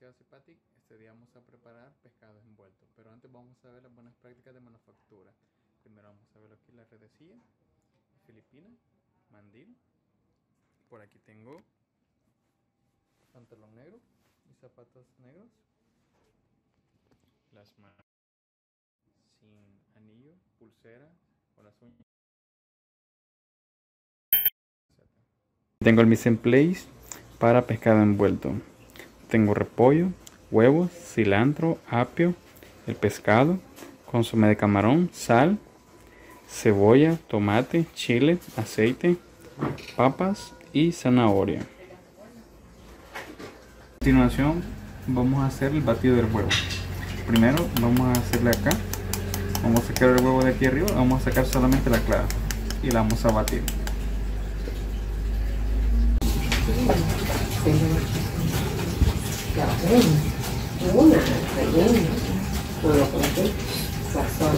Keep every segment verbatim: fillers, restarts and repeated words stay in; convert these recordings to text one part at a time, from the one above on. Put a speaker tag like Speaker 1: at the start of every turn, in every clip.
Speaker 1: Chef Patrick. Este día vamos a preparar pescado envuelto, pero antes vamos a ver las buenas prácticas de manufactura. Primero vamos a ver aquí la redecilla filipina, mandil. Por aquí tengo pantalón negro y zapatos negros. Las manos sin anillo, pulsera o las uñas. Tengo el mise en place para pescado envuelto. Tengo repollo, huevos, cilantro, apio, el pescado, consomé de camarón, sal, cebolla, tomate, chile, aceite, papas y zanahoria. A continuación vamos a hacer el batido del huevo. Primero vamos a hacerle acá, vamos a sacar el huevo de aquí arriba, vamos a sacar solamente la clara y la vamos a batir.
Speaker 2: Una, relleno, no lo coloqué, sazón,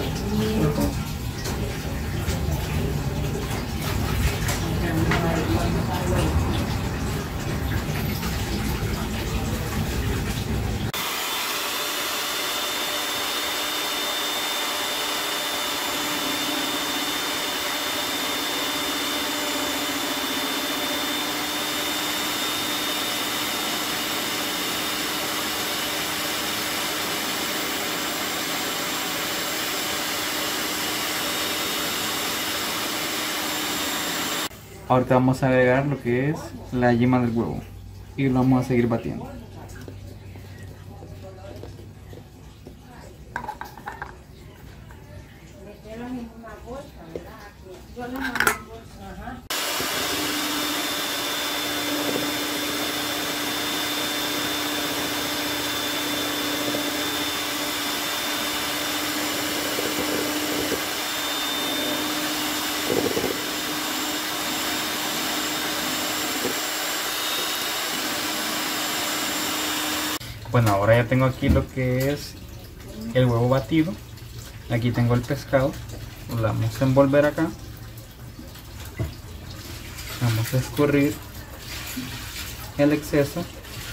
Speaker 1: Ahorita vamos a agregar lo que es la yema del huevo y lo vamos a seguir batiendo. Bueno, ahora ya tengo aquí lo que es el huevo batido. Aquí tengo el pescado. Lo vamos a envolver acá. Vamos a escurrir el exceso.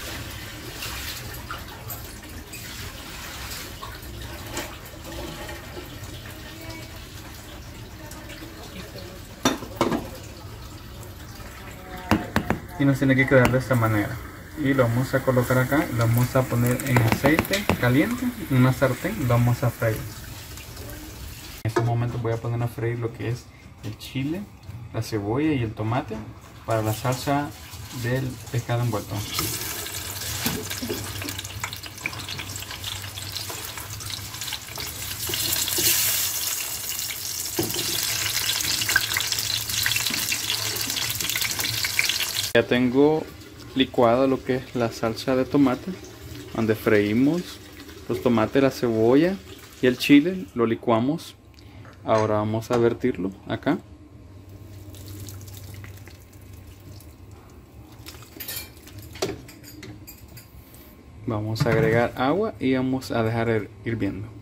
Speaker 1: Y nos tiene que quedar de esta manera. Y lo vamos a colocar acá, lo vamos a poner en aceite caliente, en una sartén, lo vamos a freír. En este momento voy a poner a freír lo que es el chile, la cebolla y el tomate para la salsa del pescado envuelto. Ya tengo licuado lo que es la salsa de tomate, donde freímos los tomates, la cebolla y el chile, lo licuamos. Ahora vamos a vertirlo acá. Vamos a agregar agua y vamos a dejar hirviendo.